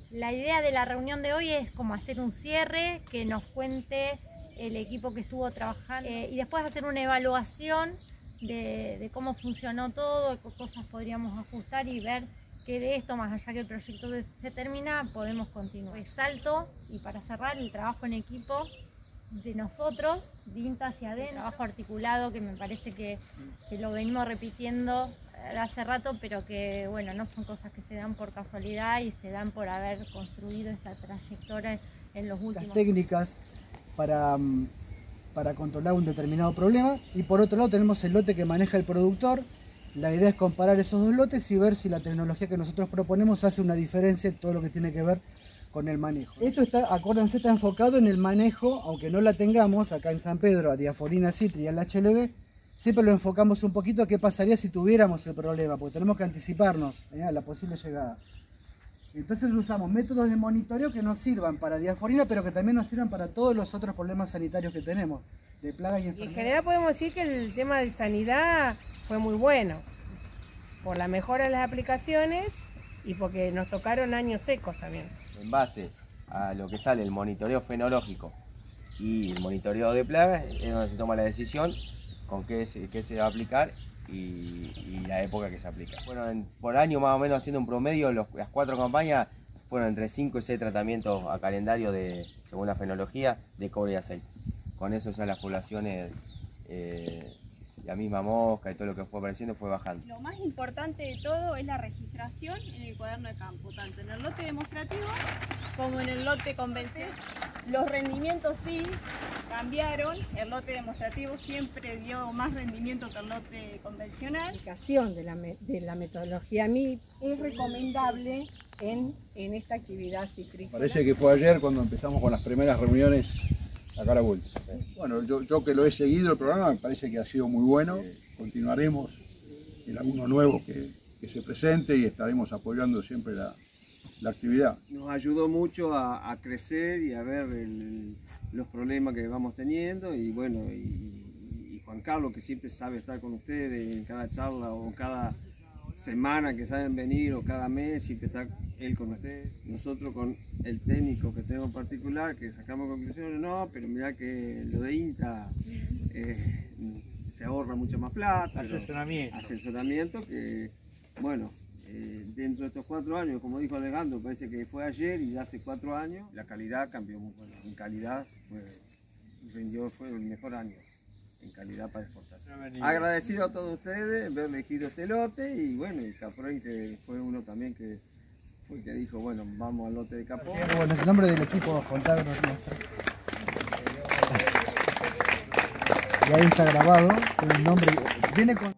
La idea de la reunión de hoy es como hacer un cierre, que nos cuente el equipo que estuvo trabajando y después hacer una evaluación de cómo funcionó todo, qué cosas podríamos ajustar y ver que de esto, más allá que el proyecto se termina, podemos continuar. Resalto, y para cerrar, el trabajo en equipo de nosotros, de INTA hacia adentro, trabajo articulado que me parece que lo venimos repitiendo hace rato, pero que bueno, no son cosas que se dan por casualidad y se dan por haber construido esta trayectoria en los últimos. Las técnicas para controlar un determinado problema, y por otro lado tenemos el lote que maneja el productor. La idea es comparar esos dos lotes y ver si la tecnología que nosotros proponemos hace una diferencia en todo lo que tiene que ver con el manejo. Esto está, acuérdense, está enfocado en el manejo, aunque no la tengamos acá en San Pedro, a diaforina citri y al HLB, siempre lo enfocamos un poquito a qué pasaría si tuviéramos el problema, porque tenemos que anticiparnos a la posible llegada. Entonces usamos métodos de monitoreo que nos sirvan para diaforina, pero que también nos sirvan para todos los otros problemas sanitarios que tenemos, de plagas y enfermedades. En general podemos decir que el tema de sanidad fue muy bueno, por la mejora de las aplicaciones y porque nos tocaron años secos también. En base a lo que sale el monitoreo fenológico y el monitoreo de plagas, es donde se toma la decisión con qué se va a aplicar y la época que se aplica. Bueno, por año más o menos haciendo un promedio, las 4 campañas fueron entre 5 y 6 tratamientos a calendario según la fenología de cobre y aceite. Con eso ya las poblaciones, la misma mosca y todo lo que fue apareciendo fue bajando. Lo más importante de todo es la registración en el cuaderno de campo, tanto en el lote demostrativo como en el lote convencional. Los rendimientos sí cambiaron, el lote demostrativo siempre dio más rendimiento que el lote convencional. La aplicación de la metodología MIP es recomendable en esta actividad citrícola. Parece que fue ayer cuando empezamos con las primeras reuniones acá a la vuelta. Bueno, yo que lo he seguido el programa, me parece que ha sido muy bueno. Continuaremos en alguno nuevo que se presente y estaremos apoyando siempre la actividad. Nos ayudó mucho a crecer y a ver los problemas que vamos teniendo y bueno, y Juan Carlos, que siempre sabe estar con ustedes en cada charla o cada semana que saben venir o cada mes, siempre está él con ustedes. Nosotros con el técnico que tenemos en particular, que sacamos conclusiones, no, pero mirá que lo de INTA se ahorra mucha más plata. Asesoramiento que, bueno, dentro de estos 4 años, como dijo Alejandro, parece que fue ayer y ya hace 4 años, la calidad cambió muy bueno. En calidad fue el mejor año en calidad para exportación. Agradecido a todos ustedes haber elegido este lote y bueno, y Caproin, que fue uno también que fue que dijo, bueno, vamos al lote de Capó. Bueno, el nombre del equipo contable nuestro. Y ahí está grabado, el nombre viene con